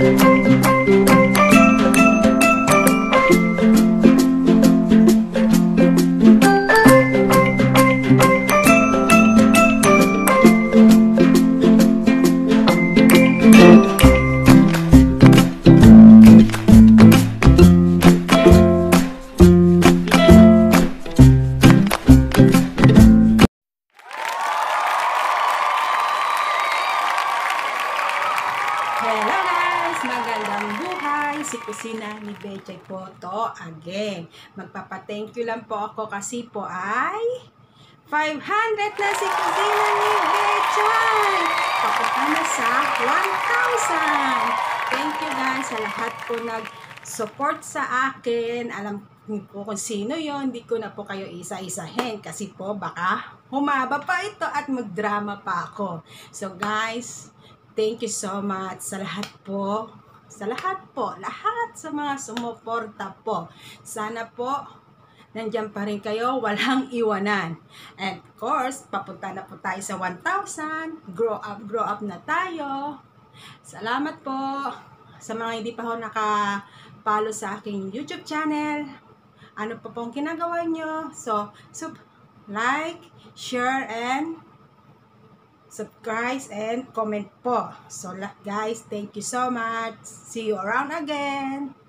Hello guys! Magandang buhay! Si Kusina ni Bechay po to again. Magpapa-thank you lang po ako kasi po ay 500 na si Kusina ni Bechay! Papunta na sa 1,000! Thank you guys sa lahat po nag-support sa akin. Alam ko kung sino yon, hindi ko na po kayo isa-isahin kasi po baka humaba pa ito at magdrama pa ako. So guys, thank you so much sa lahat sa mga sumuporta po. Sana po, nandiyan pa rin kayo, walang iwanan. And of course, papunta na po tayo sa 1,000. Grow up na tayo. Salamat po sa mga hindi pa ho naka-follow sa aking YouTube channel. Ano pa pong ginagawa nyo? So like, share, and subscribe and comment po. So guys, thank you so much. See you around again.